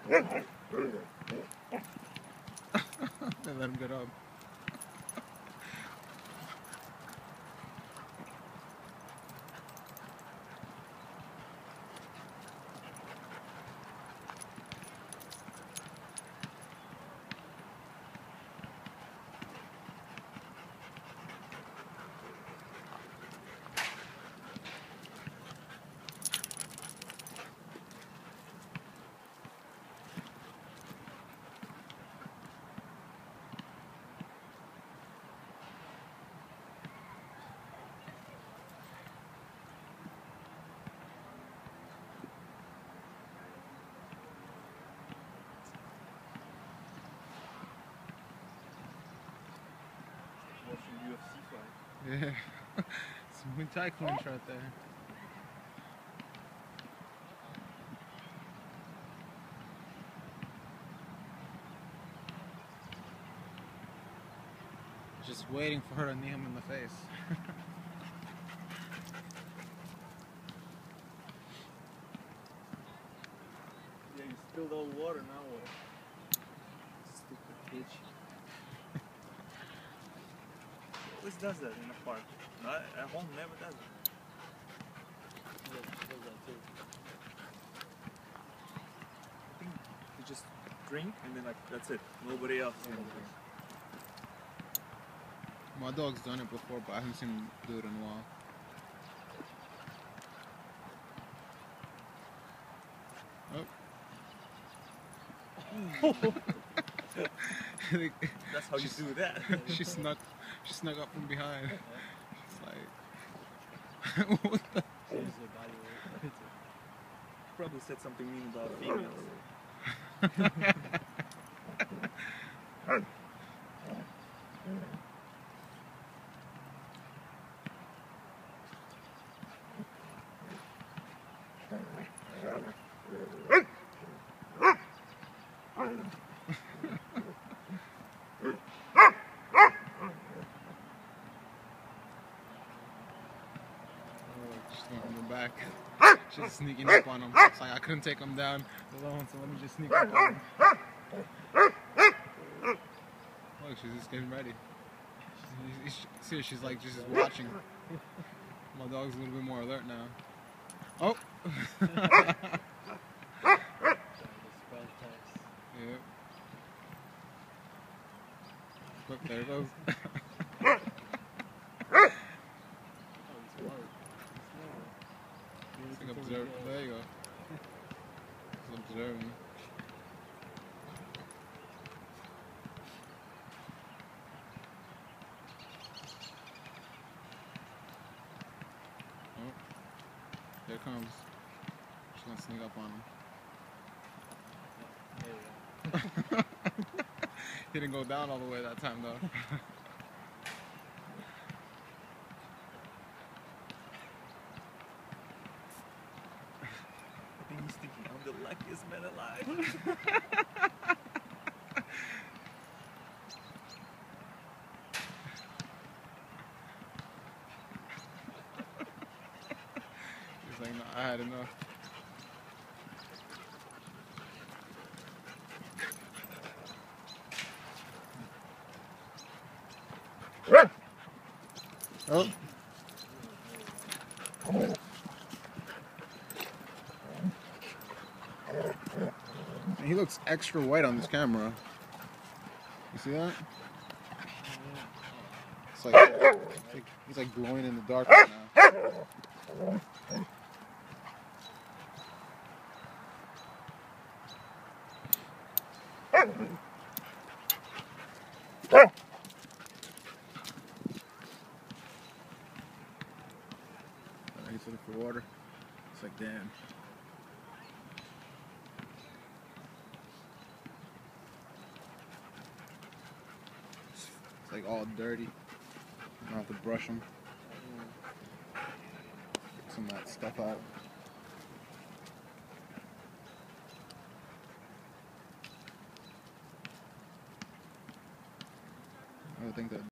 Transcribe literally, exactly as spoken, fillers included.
They let him get up. U F C fight. Yeah. Some Muay Thai clinch right there. Just waiting for her to knee him in the face. Yeah, you spilled all the water, now what? Stupid bitch. Always does that in the park. Not at home, never does it. Yeah, she does that too. I think you just drink and then like that's it. Nobody else. Yeah, My dog's done it before, but I haven't seen him do it in a while. Oh. That's how you do that. She snuck, she snuck up from behind. She's like, what the? Probably said something mean about females. She's going back. She's sneaking up on him. It's like I couldn't take him down alone, so let me just sneak up on him. Look, she's just getting ready. She's, she's, see, she's like just watching. My dog's a little bit more alert now. Oh! Yeah. Look, there it goes. Like observe. There you go. Just observing. Oh, there it comes. She's gonna sneak up on him. He didn't go down all the way that time though. I think he's thinking I'm the luckiest man alive. He's like, no, I had enough. Oh. He looks extra white on this camera. You see that? It's like, it's like he's like glowing in the dark right now. He's looking for water. It's like, damn. It's like all dirty. I have to brush them. Get some of that stuff out. I would think that